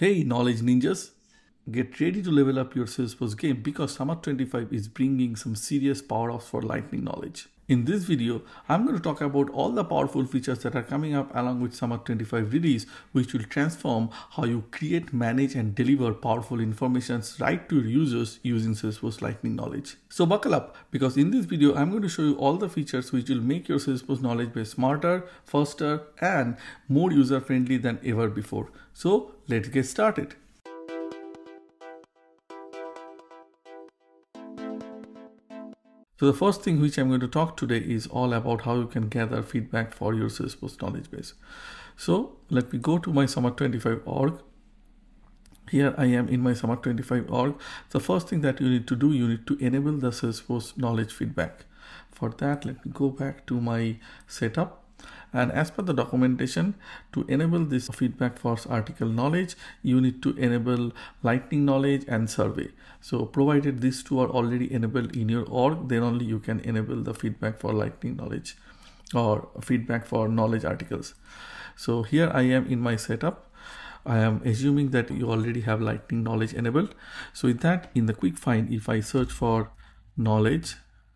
Hey knowledge ninjas, get ready to level up your Salesforce game because Summer 25 is bringing some serious power-ups for lightning knowledge. In this video, I'm going to talk about all the powerful features that are coming up along with Summer 25 release, which will transform how you create, manage and deliver powerful information right to your users using Salesforce lightning knowledge. So buckle up, because in this video, I'm going to show you all the features which will make your Salesforce knowledge base smarter, faster and more user-friendly than ever before. So let's get started. So the first thing which I'm going to talk today is all about how you can gather feedback for your Salesforce knowledge base. So let me go to my Summer 25 org. Here I am in my Summer 25 org. The first thing that you need to do, you need to enable the Salesforce knowledge feedback. For that, let me go back to my setup. And as per the documentation, to enable this feedback for article knowledge, you need to enable lightning knowledge and survey. So provided these two are already enabled in your org, then only you can enable the feedback for lightning knowledge or feedback for knowledge articles. So here I am in my setup. I am assuming that you already have lightning knowledge enabled. So in that, in the quick find, if I search for knowledge,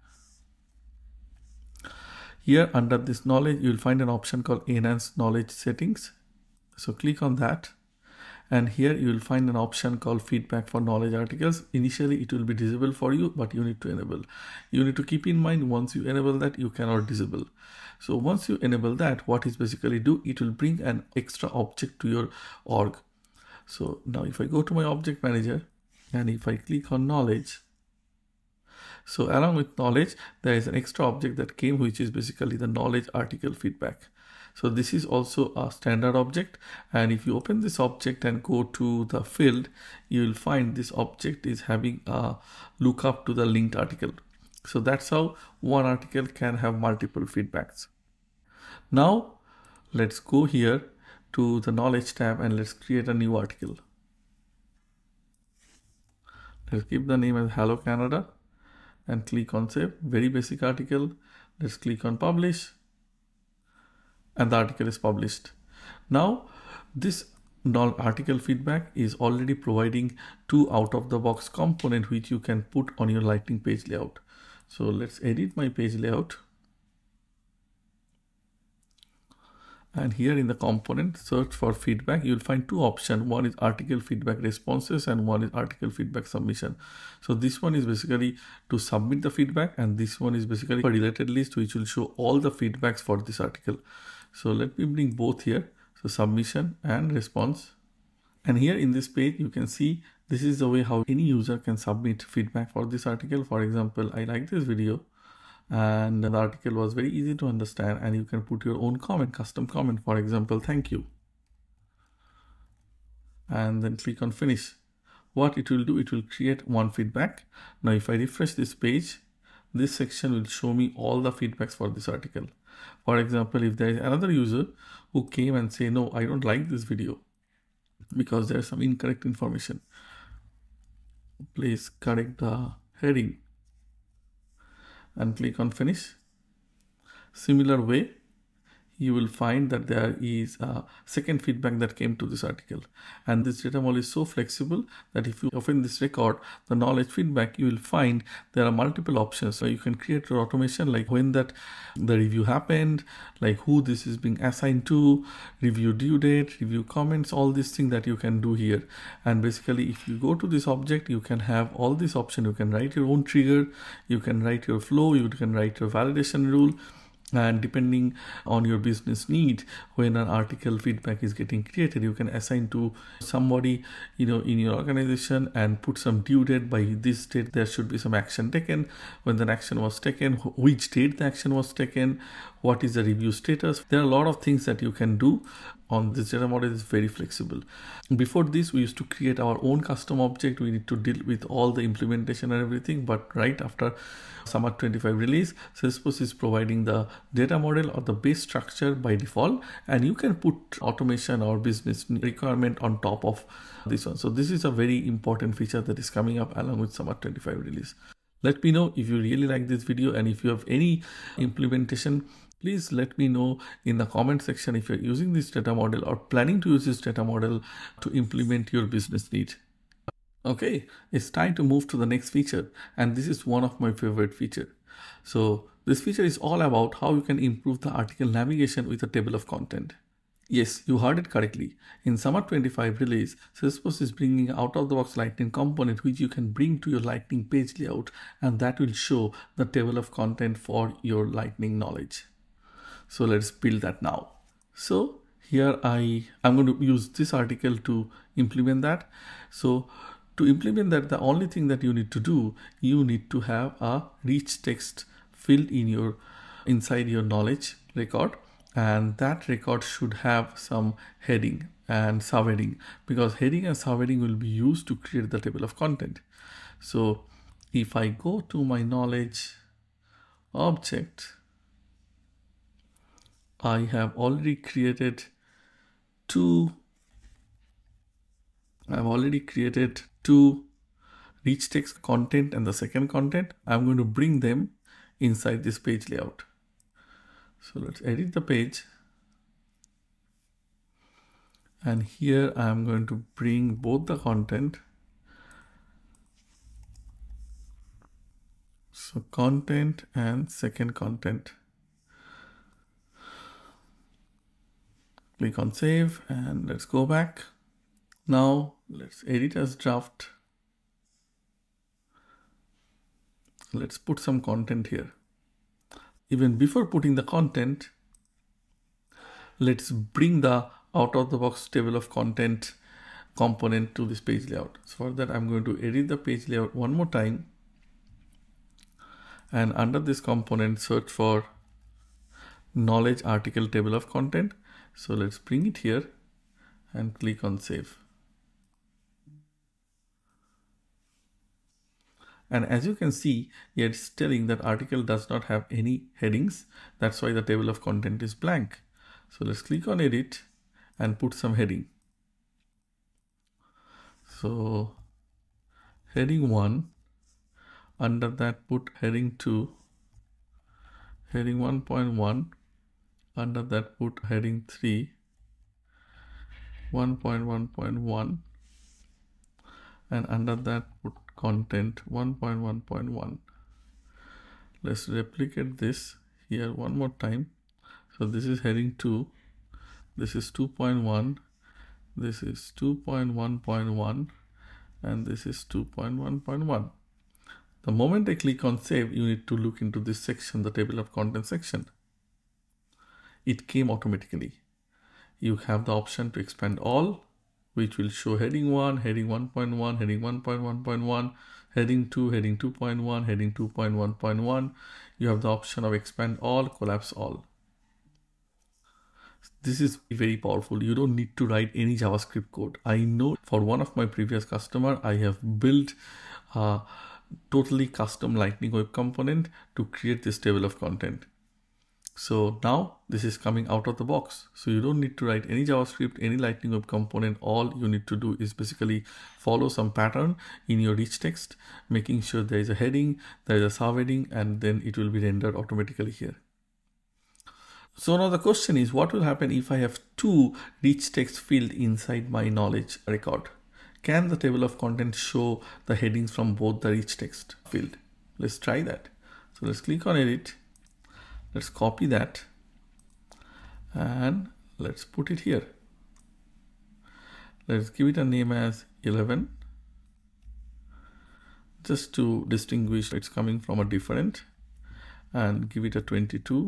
here under this knowledge, you will find an option called enhanced knowledge settings. So click on that. And here you will find an option called feedback for knowledge articles. Initially, it will be disabled for you, but you need to enable. You need to keep in mind, once you enable that, you cannot disable. So once you enable that, what it basically do, it will bring an extra object to your org. So now if I go to my object manager and if I click on knowledge, so along with knowledge, there is an extra object that came, which is basically the knowledge article feedback. So this is also a standard object. And if you open this object and go to the field, you will find this object is having a lookup to the linked article. So that's how one article can have multiple feedbacks. Now let's go here to the knowledge tab and let's create a new article. Let's keep the name as Hello Canada. And click on save. Very basic article. Let's click on publish and the article is published. Now this article feedback is already providing two out-of-the-box component which you can put on your lightning page layout. So let's edit my page layout. And here in the component, search for feedback, you'll find two options. One is article feedback responses and one is article feedback submission. So this one is basically to submit the feedback and this one is basically a related list which will show all the feedbacks for this article. So let me bring both here. So submission and response. And here in this page, you can see this is the way how any user can submit feedback for this article. For example, I like this video. And the article was very easy to understand and you can put your own comment, custom comment, for example, thank you. And then click on finish. What it will do, it will create one feedback. Now, if I refresh this page, this section will show me all the feedbacks for this article. For example, if there is another user who came and say, no, I don't like this video because there's some incorrect information. Please correct the heading. And click on finish. Similar way, you will find that there is a second feedback that came to this article. And this data model is so flexible that if you open this record, the knowledge feedback, you will find there are multiple options. So you can create your automation like when that the review happened, like who this is being assigned to, review due date, review comments, all these things that you can do here. And basically, if you go to this object, you can have all these options. You can write your own trigger, you can write your flow, you can write your validation rule. And depending on your business need, when an article feedback is getting created, you can assign to somebody, in your organization and put some due date. By this date, there should be some action taken. When the action was taken, which date the action was taken, what is the review status. There are a lot of things that you can do on this data model. Is very flexible. Before this, we used to create our own custom object. We need to deal with all the implementation and everything. But right after Summer 25 release, Salesforce is providing the data model or the base structure by default, and you can put automation or business requirement on top of this one. So this is a very important feature that is coming up along with Summer 25 release. Let me know if you really like this video and if you have any implementation Please let me know in the comment section if you're using this data model or planning to use this data model to implement your business need. Okay, it's time to move to the next feature, and this is one of my favorite feature. So this feature is all about how you can improve the article navigation with a table of content. Yes, you heard it correctly. In Summer 25 release, Salesforce is bringing out-of-the-box Lightning component which you can bring to your Lightning page layout, and that will show the table of content for your Lightning knowledge. So let's build that now. So here I'm going to use this article to implement that. So to implement that, the only thing that you need to do, you need to have a rich text field inside your knowledge record, and that record should have some heading and subheading, because heading and subheading will be used to create the table of content. So if I go to my knowledge object, I have already created two rich text content and the second content. I'm going to bring them inside this page layout. So let's edit the page. And here I'm going to bring both the content. So content and second content. Click on save and let's go back. Now let's edit as draft. Let's put some content here. Even before putting the content, let's bring the out-of-the-box table of content component to this page layout. So for that, I'm going to edit the page layout one more time. And under this component, search for knowledge article table of content. So let's bring it here and click on save. And as you can see, it's telling that article does not have any headings. That's why the table of content is blank. So let's click on edit and put some heading. So heading 1, under that put heading 2, heading 1.1, under that put heading 3, 1.1.1, and under that put content 1.1.1. Let's replicate this here one more time. So this is heading 2, this is 2.1, this is 2.1.1, and this is 2.1.1. The moment I click on save, you need to look into this section, the table of content section. It came automatically. You have the option to expand all, which will show heading 1, heading 1.1, heading 1.1.1, heading 2, heading 2.1, heading 2.1.1. You have the option of expand all, collapse all. This is very powerful. You don't need to write any JavaScript code. I know for one of my previous customer, I have built a totally custom Lightning Web component to create this table of content. So now this is coming out of the box. So you don't need to write any JavaScript, any Lightning Web component. All you need to do is basically follow some pattern in your rich text, making sure there is a heading, there is a subheading, and then it will be rendered automatically here. So now the question is, what will happen if I have two rich text field inside my knowledge record? Can the table of content show the headings from both the rich text field? Let's try that. So let's click on edit. Let's copy that and let's put it here. Let's give it a name as 11, just to distinguish it's coming from a different, and give it a 22.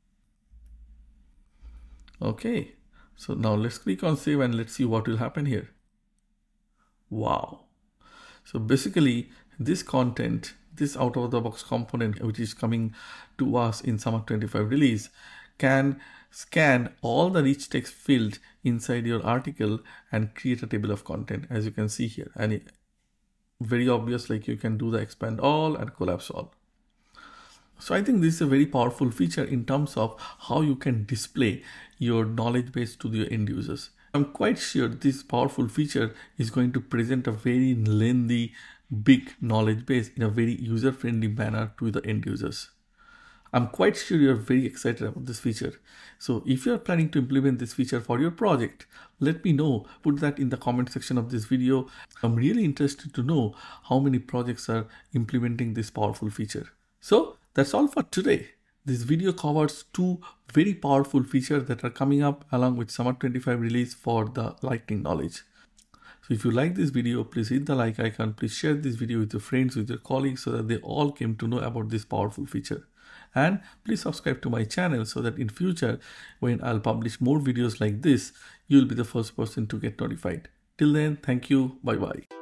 Okay, so now let's click on save and let's see what will happen here. Wow. So basically this content, this out of the box component, which is coming to us in Summer 25 release, can scan all the rich text field inside your article and create a table of content, as you can see here. And very obvious, like you can do the expand all and collapse all. So I think this is a very powerful feature in terms of how you can display your knowledge base to the end users. I'm quite sure this powerful feature is going to present a very lengthy, big knowledge base in a very user-friendly manner to the end users. I'm quite sure you're very excited about this feature. So if you're planning to implement this feature for your project, let me know. Put that in the comment section of this video. I'm really interested to know how many projects are implementing this powerful feature. So that's all for today. This video covers two very powerful features that are coming up along with Summer 25 release for the lightning knowledge. So if you like this video, please hit the like icon. Please share this video with your friends, with your colleagues, so that they all came to know about this powerful feature. And please subscribe to my channel so that in future, when I'll publish more videos like this, you'll be the first person to get notified. Till then, thank you. Bye bye.